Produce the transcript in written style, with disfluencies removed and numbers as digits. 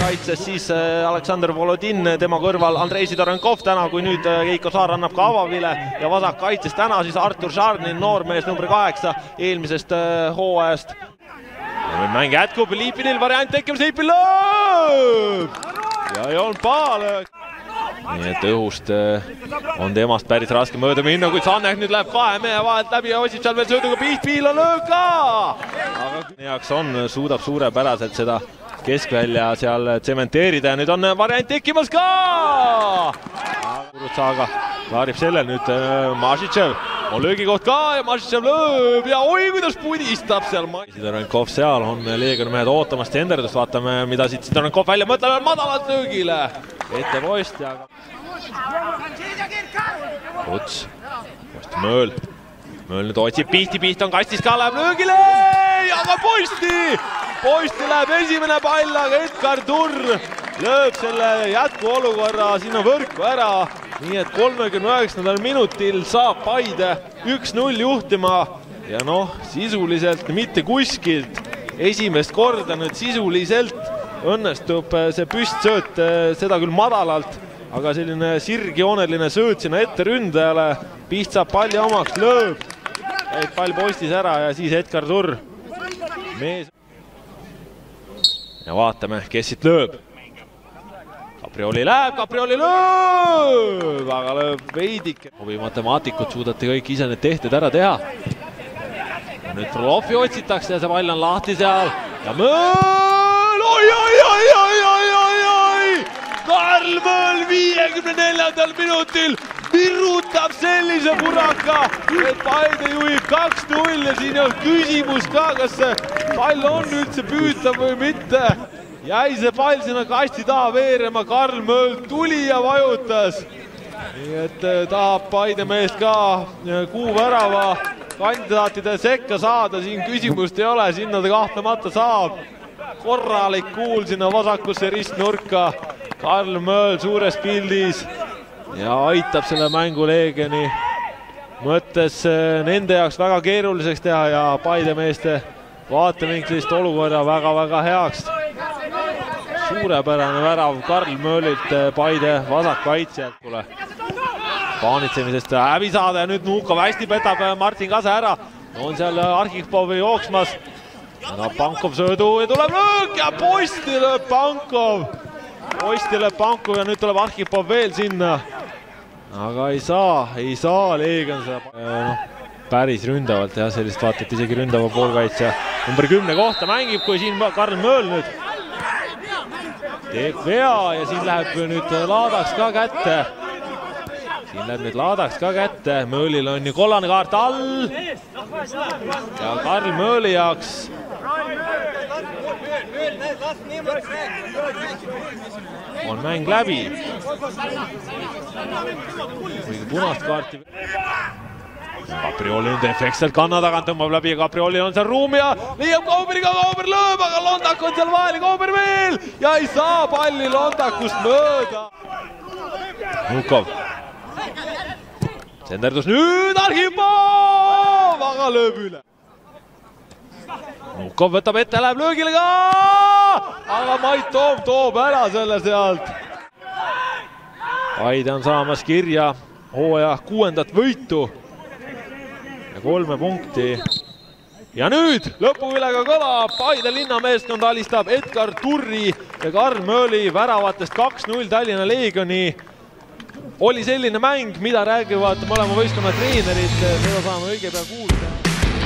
kaitses, siis Aleksandr Volodin, tema kõrval Andrei Sidorenkov täna, kui nüüd Keiko Saar annab ka avavile ja vasak kaitses täna siis Artur Žarnin, noormees number 8 eelmisest hooajast. Ja nüüd mäng jätkub, Liipinil variant tekkimas, Liipin lööb! Ja ei olnud paalöök. Nii et õhust on temast päris raske mööda minna, kuid Sannek nüüd läheb kahe mehe vahelt läbi ja osib seal veel sööduga Pihl on löök ka! Aga heaks on, suudab suurepäraselt seda keskvälja seal tsementeerida ja nüüd on variant tekkimas ka! Urutsaga klaarib selle nüüd Mašitšev. On löögikoht ka ja Mašitšev lööb ja oi, kuidas pudistab seal. Sidorenkov seal on Leegioni mehed ootamas tenderdust, vaatame, mida siit Sidorenkov välja mõtleb, madalalt löögile. Ette poist ja Ruts, posti Mööl nüüd otsib Pihti, Piht on kastis ka, läheb löögile ja ka posti läheb esimene pall, aga Edgar Turr lööb selle jätkuolukorra sinna võrku ära, nii et 39. minutil saab Paide 1-0 juhtima ja noh, sisuliselt mitte kuskilt esimest korda nüüd sisuliselt õnnestub see püstsööt, seda küll madalalt, aga selline sirgjooneline sööt sinna ette ründajale. Piht saab palli omaks, lööb, käib pall postis ära ja siis Edgar Turr mees. Ja vaatame, kes siit lööb. Caprioli läheb, Caprioli lööb, aga lööb veidik. Hobi matemaatikud suudate kõik ise need tehted ära teha. Ja nüüd Frolofi otsitakse ja see pall on lahti seal ja Mööl, oi! Karl Mööl 54. minutil virutab sellise puraka, et Paide juhib 2-0 ja siin on küsimus ka, kas see pall on üldse püütav või mitte. Jäi see pall sinna kasti taha veerema, Karl Mööl tuli ja vajutas. Nii et tahab Paide meest ka kuuvärava kandidaatide sekka saada, siin küsimust ei ole, sinna ta kahtlemata saab. Korralik kuul sinna vasakusse ristnurka, Karl Mööl suures pildis ja aitab selle mängu Leegioni mõttes nende jaoks väga keeruliseks teha ja Paide meeste vaatevinklist olukorra väga-väga heaks. Suurepärane värav Karl Möölilt Paide vasakkaitsjale. Paanitsemisest häbi saada ja nüüd Nuukov hästi petab Martin Kase ära. On seal Arhipov jooksmas. Pankov söödu ja tuleb löök ja posti lööb Pankov. Posti lööb Pankov ja nüüd tuleb Arhipov veel sinna. Aga ei saa Leegion seda päris ründavalt ja sellist vaata, et isegi ründava poolkaitsja number 10 kohta mängib, kui siin Karl Mööl nüüd teeb vea ja siin läheb nüüd Laadaks ka kätte. Möölil on ju kollane kaart all ja Karl Mööli jaoks on mäng läbi. Kuigi punast kaarti. Caprioli nüüd efektselt kanna tagant tõmbab läbi ja Caprioli on seal ruumi ja liiab Kauberiga, Kauber lööb, aga Londak on seal vahel, Kauber veel ja ei saa palli Londakust mööda. Nukov. Senderdus nüüd Arhipov, aga lööb üle. Nukov võtab ette, läheb löögile ka, aga Mait Toom toob ära selle sealt. Paide on saamas kirja hooaja 6. võitu ja 3 punkti. Ja nüüd lõpuvilega kõlab, Paide linnameeskond alistab Edgar Turri ja Karl Mööli väravatest 2-0 Tallinna Leegioni. Oli selline mäng, mida räägivad mõlema võistkonna treenerid, seda saame õige pea kuulda.